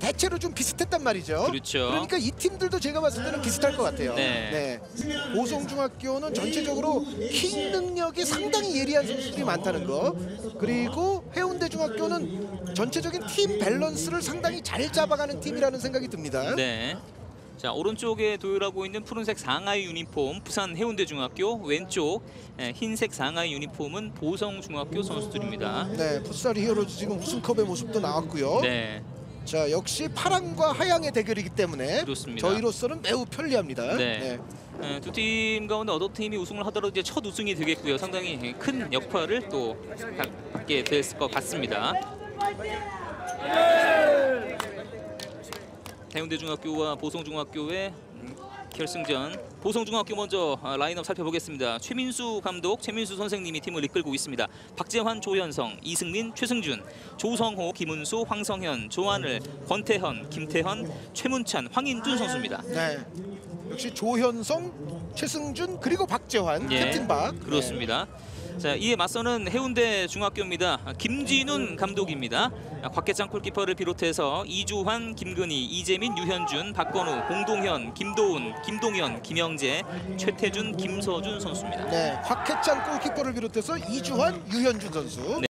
대체로 좀 비슷했단 말이죠. 그렇죠. 그러니까 이 팀들도 제가 봤을 때는 비슷할 것 같아요. 네. 보성중학교는 전체적으로 킥 능력이 상당히 예리한 선수들이 많다는 거. 그리고 해운대중학교는 전체적인 팀 밸런스를 상당히 잘 잡아가는 팀이라는 생각이 듭니다. 네. 자, 오른쪽에 도열하고 있는 푸른색 상하이 유니폼 부산 해운대중학교, 왼쪽 흰색 상하이 유니폼은 보성중학교 선수들입니다. 네, 풋살 히어로즈 지금 우승컵의 모습도 나왔고요. 네. 자, 역시 파랑과 하양의 대결이기 때문에 그렇습니다. 저희로서는 매우 편리합니다. 네. 두 팀 가운데 어떤 팀이 우승을 하더라도 이제 첫 우승이 되겠고요. 상당히 큰 역할을 또 갖게 됐을 것 같습니다. 해운대중학교와 보성중학교의 결승전. 보성중학교 먼저 라인업 살펴보겠습니다. 최민수 감독, 최민수 선생님이 팀을 이끌고 있습니다. 박재환, 조현성, 이승민, 최승준, 조성호, 김은수, 황성현, 조한을, 권태현, 김태현, 최문찬, 황인준 선수입니다. 네. 역시 조현성, 최승준 그리고 박재환, 캡틴 박. 그렇습니다. 자, 이에 맞서는 해운대 중학교입니다. 김진훈 감독입니다. 곽계창 골키퍼를 비롯해서 이주환, 김근희, 이재민, 유현준, 박건우, 공동현, 김도훈, 김동현, 김영재, 최태준, 김서준 선수입니다. 네, 곽혜찬 골키퍼를 비롯해서 이주환, 유현준 선수.